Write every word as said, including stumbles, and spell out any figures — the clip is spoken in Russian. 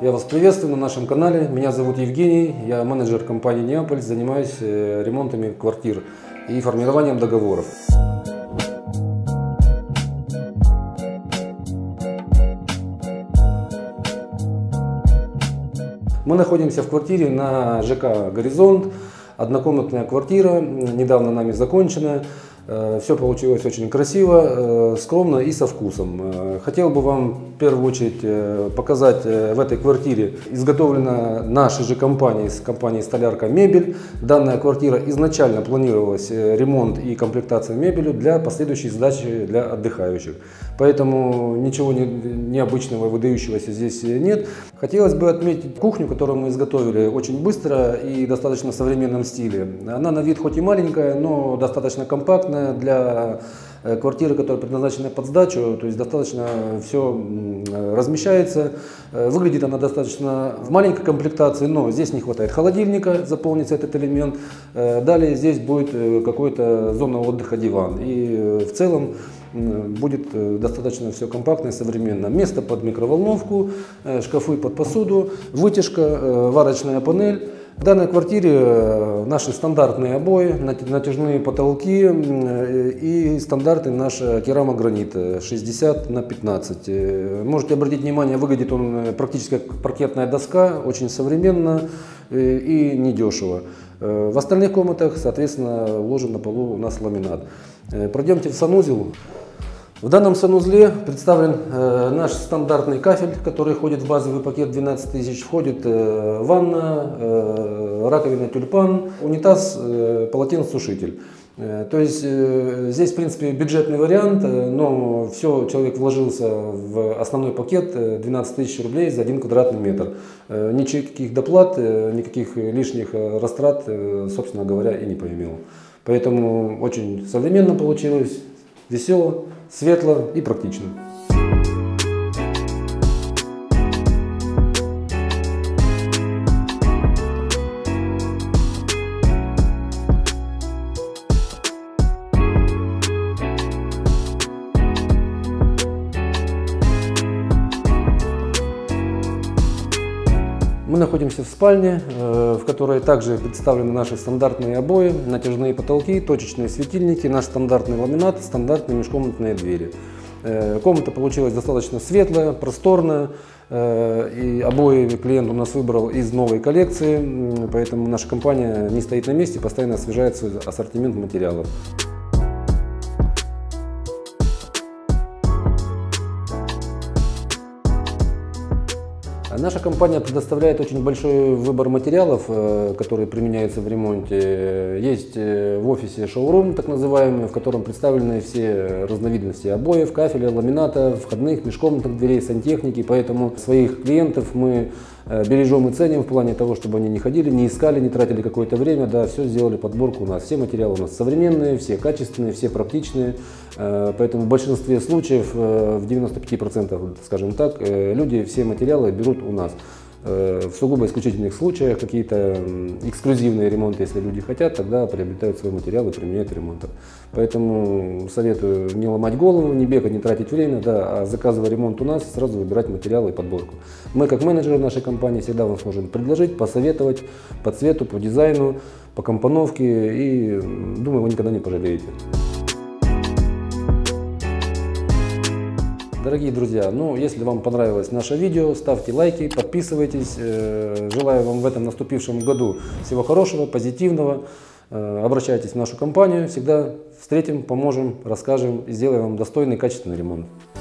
Я вас приветствую на нашем канале. Меня зовут Евгений, я менеджер компании Неаполь, занимаюсь ремонтами квартир и формированием договоров. Мы находимся в квартире на ЖК «Горизонт». Однокомнатная квартира, недавно нами закончена. Все получилось очень красиво, скромно и со вкусом. Хотел бы вам в первую очередь показать в этой квартире. Изготовлена нашей же компанией, с компанией «Столярка Мебель». Данная квартира изначально планировалась ремонт и комплектация мебелью для последующей сдачи для отдыхающих. Поэтому ничего необычного, выдающегося здесь нет. Хотелось бы отметить кухню, которую мы изготовили очень быстро и в достаточно современном стиле. Она на вид хоть и маленькая, но достаточно компактная для квартиры, которая предназначена под сдачу, то есть достаточно все размещается. Выглядит она достаточно в маленькой комплектации, но здесь не хватает холодильника, заполнится этот элемент. Далее здесь будет какой-то зона отдыха, диван. И в целом будет достаточно все компактно и современно. Место под микроволновку, шкафы под посуду, вытяжка, варочная панель. В данной квартире наши стандартные обои, натяжные потолки и стандартный наш керамогранит шестьдесят на пятнадцать. Можете обратить внимание, выглядит он практически как паркетная доска, очень современно и недешево. В остальных комнатах, соответственно, уложен на полу у нас ламинат. Пройдемте в санузел. В данном санузле представлен э, наш стандартный кафель, который входит в базовый пакет двенадцать тысяч. Входит э, ванна, э, раковина тюльпан, унитаз, э, полотенцесушитель. Э, то есть э, здесь в принципе бюджетный вариант, э, но все, человек вложился в основной пакет э, двенадцать тысяч рублей за один квадратный метр. Э, никаких доплат, э, никаких лишних э, растрат, э, собственно говоря, и не поимел. Поэтому очень современно получилось, весело, светло и практично. Мы находимся в спальне, в которой также представлены наши стандартные обои, натяжные потолки, точечные светильники, наш стандартный ламинат, стандартные межкомнатные двери. Комната получилась достаточно светлая, просторная, и обои клиент у нас выбрал из новой коллекции, поэтому наша компания не стоит на месте, постоянно освежает свой ассортимент материалов. Наша компания предоставляет очень большой выбор материалов, которые применяются в ремонте. Есть в офисе шоурум, так называемый, в котором представлены все разновидности обоев, кафеля, ламината, входных, межкомнатных дверей, сантехники. Поэтому своих клиентов мы бережем и ценим в плане того, чтобы они не ходили, не искали, не тратили какое-то время. Да, все сделали подборку у нас. Все материалы у нас современные, все качественные, все практичные. Поэтому в большинстве случаев, в девяноста пяти процентах, скажем так, люди все материалы берут у нас. В сугубо исключительных случаях, какие-то эксклюзивные ремонты, если люди хотят, тогда приобретают свой материал и применяют в ремонтах. Поэтому советую не ломать голову, не бегать, не тратить время, да, а заказывая ремонт у нас, сразу выбирать материалы и подборку. Мы, как менеджеры нашей компании, всегда вам сможем предложить, посоветовать по цвету, по дизайну, по компоновке, и думаю, вы никогда не пожалеете. Дорогие друзья, ну, если вам понравилось наше видео, ставьте лайки, подписывайтесь. Желаю вам в этом наступившем году всего хорошего, позитивного. Обращайтесь в нашу компанию, всегда встретим, поможем, расскажем и сделаем вам достойный, качественный ремонт.